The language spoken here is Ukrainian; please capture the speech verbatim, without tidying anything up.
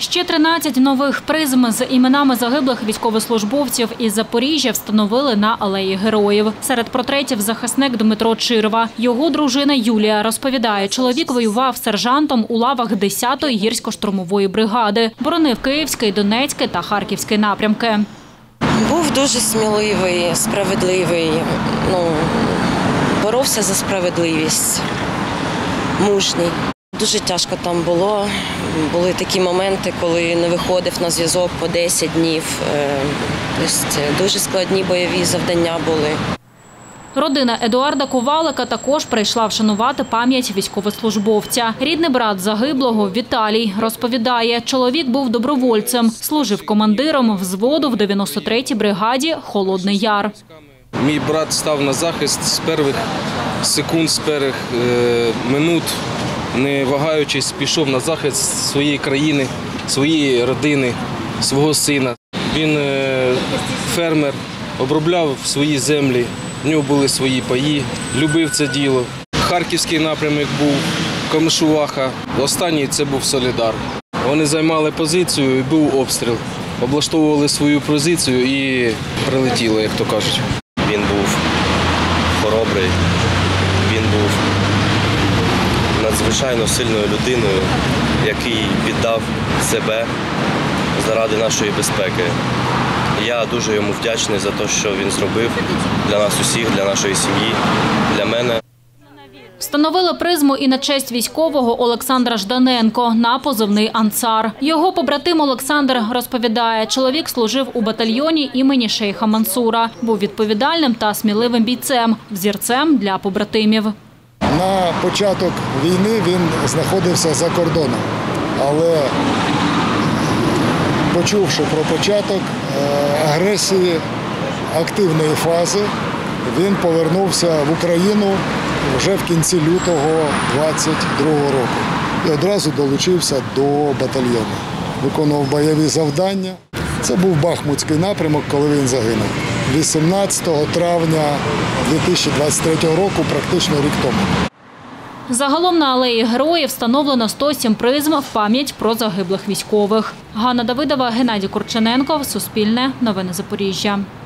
Ще тринадцять нових призм з іменами загиблих військовослужбовців із Запоріжжя встановили на Алеї Героїв. Серед портретів захисник Дмитро Чирва. Його дружина Юлія розповідає, чоловік воював сержантом у лавах десятої гірсько-штурмової бригади. Боронив Київський, Донецький та Харківський напрямки. Був дуже сміливий, справедливий, ну, боровся за справедливість, мужній. Дуже тяжко там було. Були такі моменти, коли не виходив на зв'язок по десять днів. Тобто дуже складні бойові завдання були. Родина Едуарда Ковалика також прийшла вшанувати пам'ять військовослужбовця. Рідний брат загиблого Віталій розповідає, чоловік був добровольцем, служив командиром взводу в дев'яносто третій бригаді «Холодний Яр». Мій брат став на захист з перших секунд, з перших минут, не вагаючись, пішов на захист своєї країни, своєї родини, свого сина. Він фермер, обробляв свої землі, в нього були свої паї, любив це діло. Харківський напрямок був, Комишуваха, останній це був Солідар. Вони займали позицію і був обстріл. Облаштовували свою позицію і прилетіло, як то кажуть. Він був хоробрий, він був надзвичайно сильною людиною, який віддав себе заради нашої безпеки. Я дуже йому вдячний за те, що він зробив для нас усіх, для нашої сім'ї, для мене. Встановили призму і на честь військового Олександра Жданенко на позивний «Ансар». Його побратим Олександр розповідає, чоловік служив у батальйоні імені шейха Мансура. Був відповідальним та сміливим бійцем, взірцем для побратимів. На початок війни він знаходився за кордоном, але почувши про початок агресії активної фази, він повернувся в Україну вже в кінці лютого двадцять другого року і одразу долучився до батальйону. Виконував бойові завдання. Це був Бахмутський напрямок, коли він загинув. вісімнадцятого травня дві тисячі двадцять третього року, практично рік тому. Загалом на Алеї Героїв встановлено сто сім призм в пам'ять про загиблих військових. Ганна Давидова, Геннадій Курчененко, Суспільне, Новини Запоріжжя.